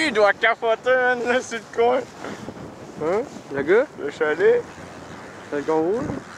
il doit capoter, man, là, sur le coin. Hein? Le gars? Le chalet. C'est le qu'on roule?